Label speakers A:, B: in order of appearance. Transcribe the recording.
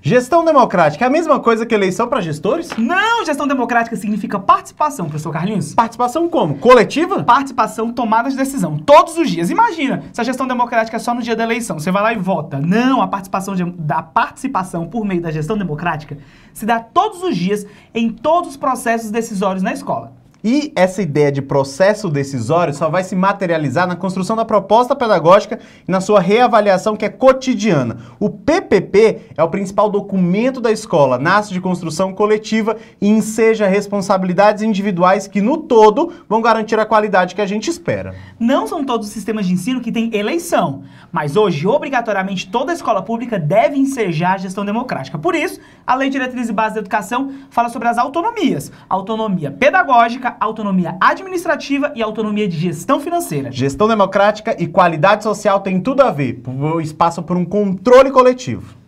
A: Gestão democrática é a mesma coisa que eleição para gestores?
B: Não, gestão democrática significa participação, professor Carlinhos.
A: Participação como? Coletiva?
B: Participação, tomada de decisão, todos os dias. Imagina, se a gestão democrática é só no dia da eleição, você vai lá e vota. Não, a participação por meio da gestão democrática se dá todos os dias em todos os processos decisórios na escola.
A: E essa ideia de processo decisório só vai se materializar na construção da proposta pedagógica e na sua reavaliação, que é cotidiana. O PPP é o principal documento da escola, nasce de construção coletiva e enseja responsabilidades individuais que, no todo, vão garantir a qualidade que a gente espera.
B: Não são todos os sistemas de ensino que têm eleição, mas hoje, obrigatoriamente, toda escola pública deve ensejar a gestão democrática. Por isso, a Lei de Diretriz e Base da Educação fala sobre as autonomias. Autonomia pedagógica, autonomia administrativa e autonomia de gestão financeira.
A: Gestão democrática e qualidade social têm tudo a ver, pois passam por um controle coletivo.